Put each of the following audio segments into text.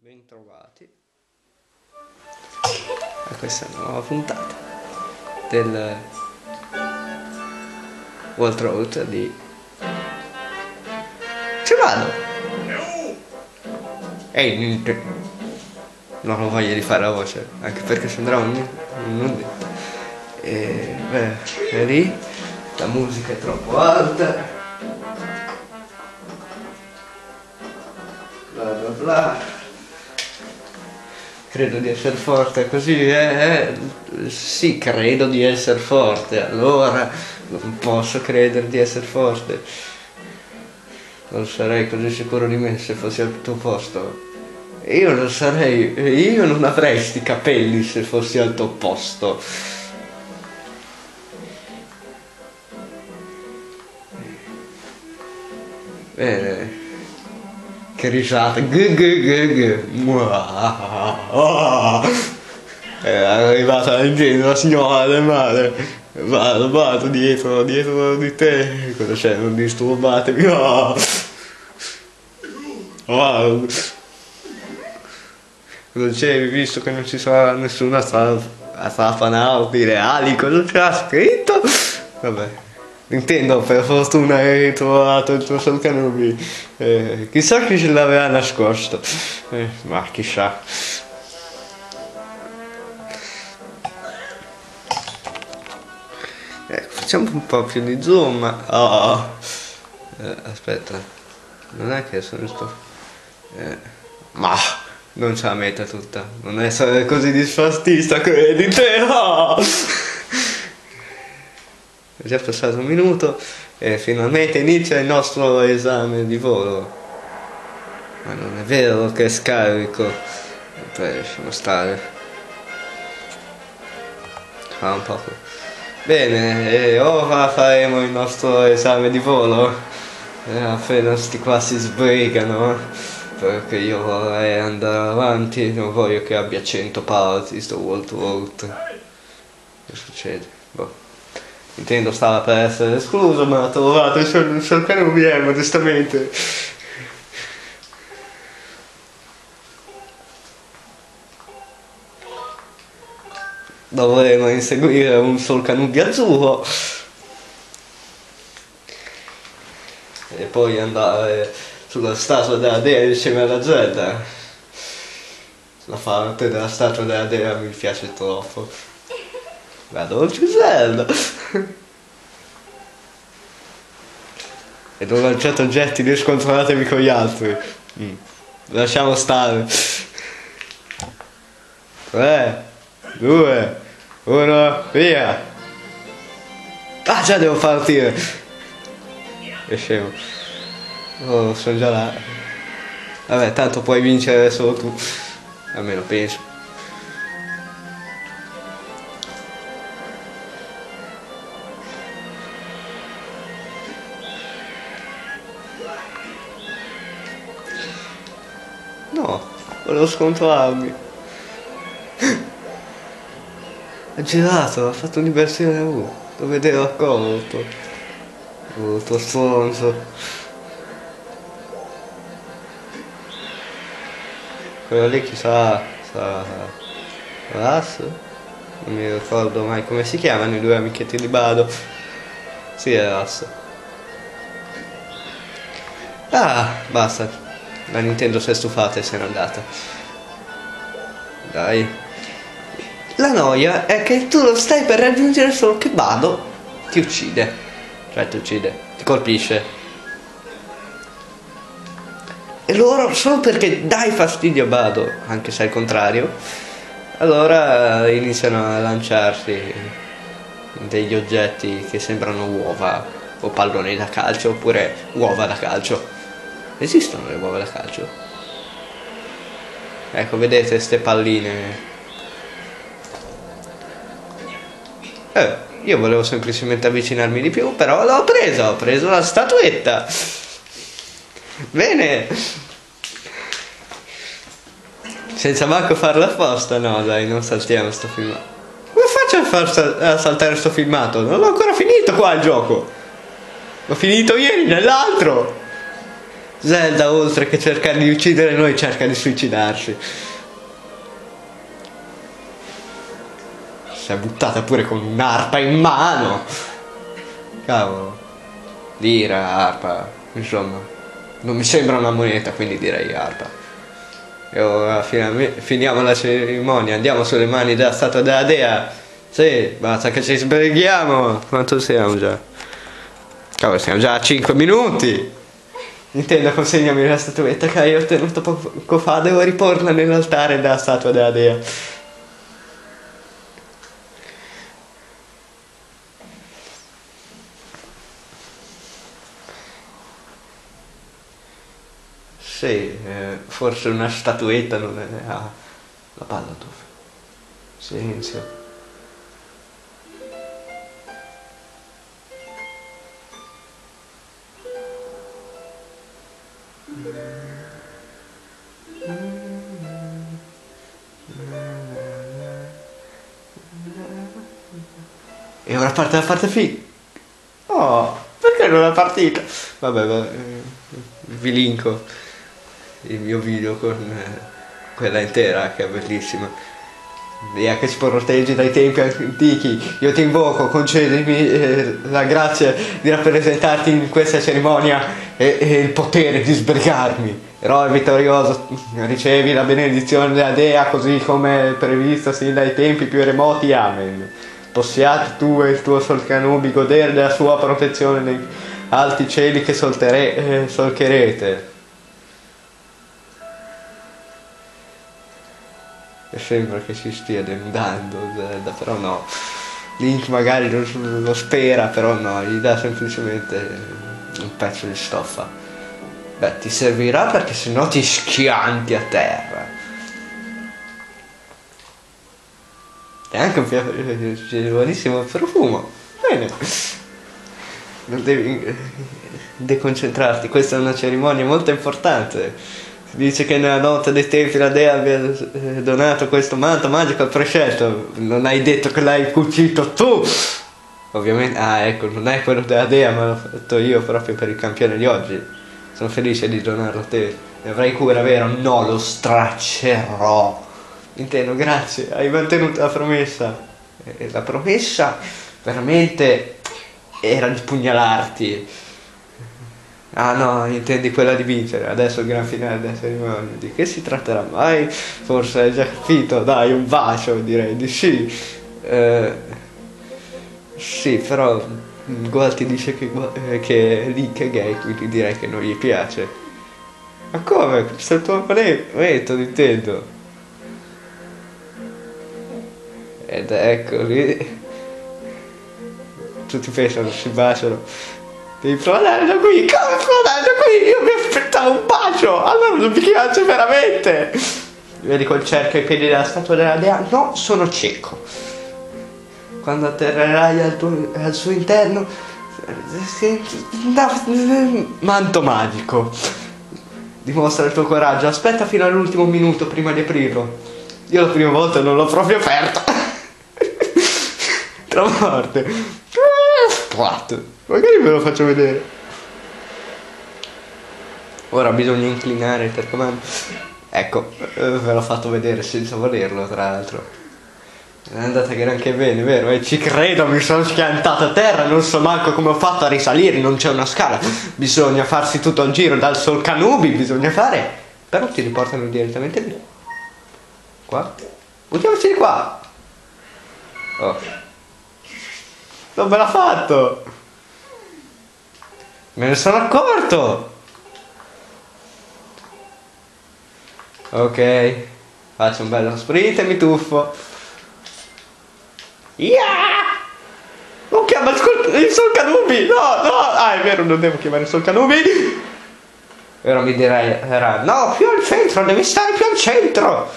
Bentrovati a questa nuova puntata del World Road di Ci vado! Ehi, niente. Non ho voglia di fare la voce, anche perché sembrava un detto. E beh, è lì, la musica è troppo alta. Bla bla bla. Credo di essere forte così, sì, credo di essere forte, allora non posso credere di essere forte. Non sarei così sicuro di me se fossi al tuo posto. Io lo sarei, io non avrei sti capelli se fossi al tuo posto. Bene. Che risata. È arrivata la signora del mare. Vado dietro di te. Cosa c'è? Non disturbatemi. Cosa c'è? Visto che non ci sarà nessuna strafanauti reali, cosa c'era scritto? Vabbè. Nintendo per fortuna hai ritrovato il tuo Solcanubi. Chissà chi ce l'aveva nascosto. Ma chissà. Facciamo un po' più di zoom. Aspetta. Non è che sono ma non ce la metta tutta. Non essere così disfastista, credi te. È già passato un minuto e finalmente inizia il nostro esame di volo. Ma non è vero che è scarico. Lasciamo stare. Fa un poco. Bene, e ora faremo il nostro esame di volo. Appena sti qua si sbrigano, perché io vorrei andare avanti, non voglio che abbia 100 parti sto World Road. Che succede? Boh. Nintendo stava per essere escluso, ma ha trovato il Solcanubi, modestamente. Dovremo inseguire un Solcanubi azzurro e poi andare sulla statua della dea insieme alla Zelda. La parte della statua della dea mi piace troppo. La dolce Zelda. E non lanciate oggetti, non scontrollatevi con gli altri. Lasciamo stare. 3, 2, 1, via. Ah, già devo partire. Che scemo. Oh, sono già là. Vabbè, tanto puoi vincere solo tu. Almeno penso. No, volevo scontrarmi. Ha girato, ha fatto un'inversione U. Lo vedevo accorto. Brutto stronzo. Quello lì chissà sarà Ras? Non mi ricordo mai come si chiamano i due amichetti di Bado. Sì, è Ras. Ah, basta. La Nintendo si è stufata e se n'è andata. Dai. La noia è che tu lo stai per raggiungere solo che Bado ti uccide. Cioè ti uccide, ti colpisce. E loro, solo perché dai fastidio a Bado, anche se è il contrario, allora iniziano a lanciarsi degli oggetti che sembrano uova o palloni da calcio oppure uova da calcio. Esistono le uova da calcio? Ecco, vedete ste palline. Io volevo semplicemente avvicinarmi di più, però l'ho preso la statuetta. Bene. Senza manco farla apposta, no dai, non saltiamo sto filmato. Come faccio a saltare sto filmato? Non l'ho ancora finito qua il gioco. L'ho finito ieri nell'altro. Zelda, oltre che cercare di uccidere noi, cerca di suicidarsi. Si è buttata pure con un'arpa in mano. Cavolo. Lira, arpa, insomma. Non mi sembra una moneta, quindi direi arpa. E ora finiamo la cerimonia, andiamo sulle mani della statua della dea. Sì, basta che ci sbrighiamo. Quanto siamo già? Cavolo, siamo già a 5 minuti. Nintendo, consegnami la statuetta che hai ottenuto poco fa. Devo riporla nell'altare della statua della dea. Sì, forse una statuetta non è... Ah, la palla dove? Silenzio. E ora parte la parte finale. Oh, perché non è partita? Vabbè, vi linko il mio video con quella intera che è bellissima. Via che ci proteggi dai tempi antichi, io ti invoco, concedimi la grazia di rappresentarti in questa cerimonia e il potere di sbrigarmi. Eroe vittorioso, ricevi la benedizione della dea così come previsto sin dai tempi più remoti. Amen. Possiate tu e il tuo Solcanubi godere della sua protezione nei alti cieli che solcherete. E sembra che si stia denudando Zelda, però no. Link magari lo spera, però no, gli dà semplicemente un pezzo di stoffa. Beh, ti servirà perché sennò ti schianti a terra. E anche un buonissimo profumo. Bene. Non devi deconcentrarti, questa è una cerimonia molto importante. Si dice che nella notte dei tempi la dea abbia donato questo manto magico al prescelto. Non hai detto che l'hai cucito tu! Ovviamente, ecco, non è quello della dea, ma l'ho fatto io proprio per il campione di oggi. Sono felice di donarlo a te. Ne avrai cura, vero? No, lo straccerò. Intendo, grazie, hai mantenuto la promessa. E la promessa veramente era di pugnalarti. Ah no, intendi quella di vincere. Adesso il gran finale della cerimonia. Di che si tratterà mai? Forse hai già capito. Dai, un bacio, direi di sì. Sì, però Goal ti dice che Link è gay, quindi direi che non gli piace. Ma come? Questo è il tuo metodo, intendo. Ed eccoli. Tutti pensano, si baciano. Devi provare da qui. Come provare da qui? Io mi aspettavo un bacio. Allora non mi piace veramente. Vedi quel cerchio ai piedi della statua della dea? No, sono cieco. Quando atterrerai al suo interno, manto magico. Dimostra il tuo coraggio. Aspetta fino all'ultimo minuto prima di aprirlo. Io la prima volta non l'ho proprio aperto. Tra morte. Splat. Magari ve lo faccio vedere. Ora bisogna inclinare il telecomando. Ecco, ve l'ho fatto vedere senza volerlo, tra l'altro. È andata granché bene, vero? E ci credo, mi sono schiantato a terra, non so manco come ho fatto a risalire, non c'è una scala. Bisogna farsi tutto il giro dal Solcanubi, bisogna fare. Però ti riportano direttamente lì. Qua? Buttiamoci di qua. Oh. Non me l'ha fatto. Me ne sono accorto. Ok. Faccio un bello sprint e mi tuffo. Yeah! Non chiama il Solcanubi. No. È vero, non devo chiamare il Solcanubi. E ora mi direi, no, più al centro, devi stare più al centro.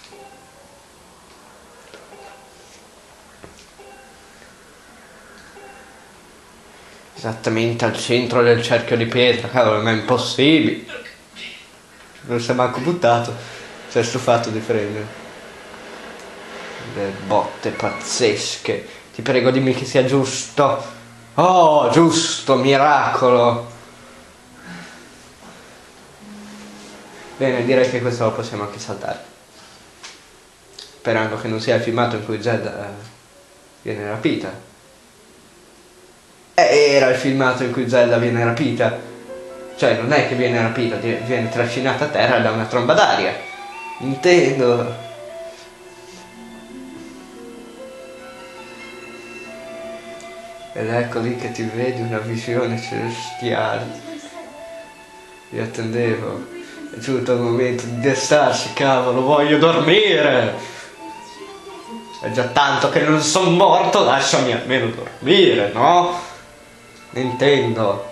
Esattamente al centro del cerchio di pietra, cavolo, ma è impossibile. Non si è manco buttato. Si è stufato di prendere. Le botte pazzesche. Ti prego, dimmi che sia giusto. Oh, giusto, miracolo. Bene, direi che questo lo possiamo anche saltare. Sperando che non sia il filmato in cui Zelda viene rapita. Era il filmato in cui Zelda viene rapita. Cioè, non è che viene rapita, viene trascinata a terra da una tromba d'aria. Intendo. Ed ecco lì che ti vedi una visione celestiale. Io attendevo. È giunto il momento di destarsi, cavolo, voglio dormire! È già tanto che non sono morto, lasciami almeno dormire, no? Nintendo.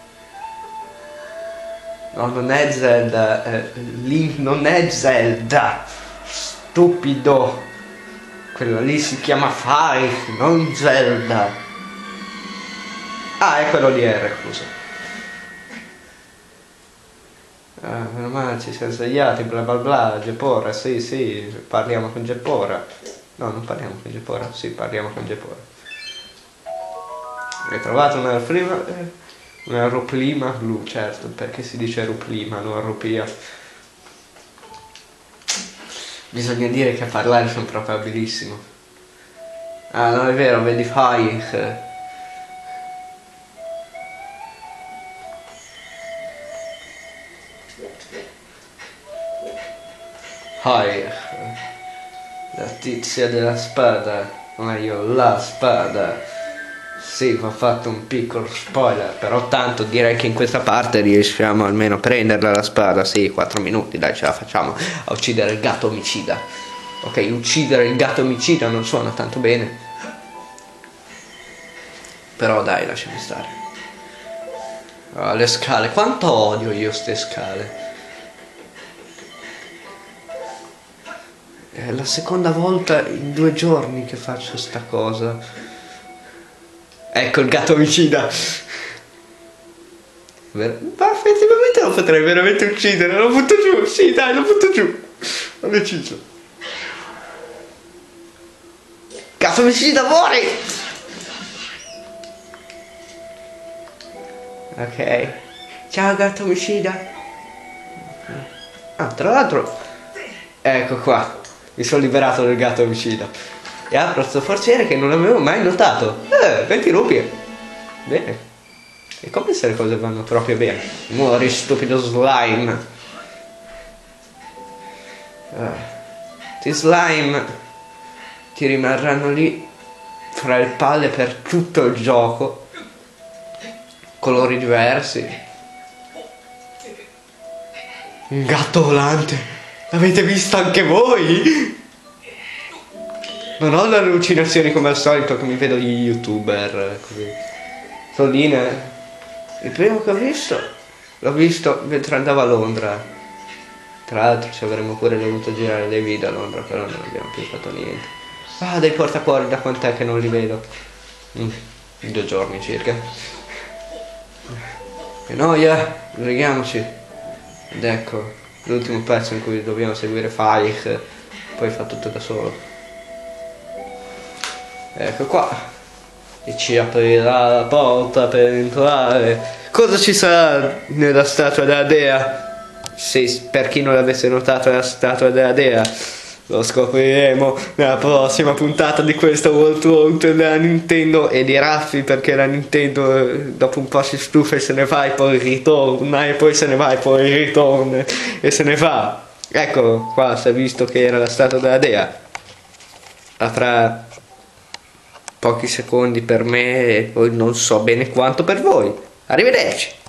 No, non è Zelda, Link non è Zelda. Stupido. Quello lì si chiama Five, non Zelda. Ah, è quello di R, scusa. Meno male ci siamo svegliati, bla bla bla, Geppora, sì, parliamo con Geppora. No, non parliamo con Geppora, sì, parliamo con Geppora. Hai trovato una ruplima blu, certo, perché si dice ruplima, non rupia. Bisogna dire che a parlare sono proprio abilissimo. Ah, no, è vero, vedi Fire. La tizia della spada, o meglio la spada. Sì, va fatto un piccolo spoiler, però tanto direi che in questa parte riusciamo almeno a prenderla la spada. Sì, 4 minuti, dai, ce la facciamo a uccidere il gatto omicida. Ok, uccidere il gatto omicida non suona tanto bene, però dai, lasciami stare. Le scale, quanto odio io ste scale. È la seconda volta in 2 giorni che faccio sta cosa. Ecco il gatto omicida. Ma effettivamente lo potrei veramente uccidere. Lo butto giù. Sì, dai, lo butto giù. Ho deciso. Gatto omicida, muori! Ok. Ciao gatto omicida. Ah, tra l'altro, ecco qua. Mi sono liberato del gatto omicida. E apro sto forziere che non avevo mai notato. 20 rupie. Bene. E come se le cose vanno proprio bene. Muori, stupido slime. Ti slime ti rimarranno lì fra le palle per tutto il gioco. Colori diversi. Un gatto volante. L'avete visto anche voi? Non ho le allucinazioni come al solito che mi vedo gli youtuber così. Soline. Il primo che ho visto l'ho visto mentre andavo a Londra. Tra l'altro ci avremmo pure dovuto girare dei video a Londra, però non abbiamo più fatto niente. Ah, dei portacuori, da quant'è che non li vedo? 2 giorni circa. Che noia, sbrighiamoci. Ed ecco l'ultimo pezzo in cui dobbiamo seguire Faik, poi fa tutto da solo. Ecco qua. E ci aprirà la porta per entrare. Cosa ci sarà nella statua della dea? Sì, per chi non l'avesse notato, è la statua della dea. Lo scopriremo nella prossima puntata di questo World Tour della Nintendo e di Raffi, perché la Nintendo dopo un po' si stufa e se ne va e poi ritorna e poi se ne va e poi ritorna e se ne va. Ecco qua, si è visto che era la statua della dea. Fra pochi secondi per me e poi non so bene quanto per voi. Arrivederci.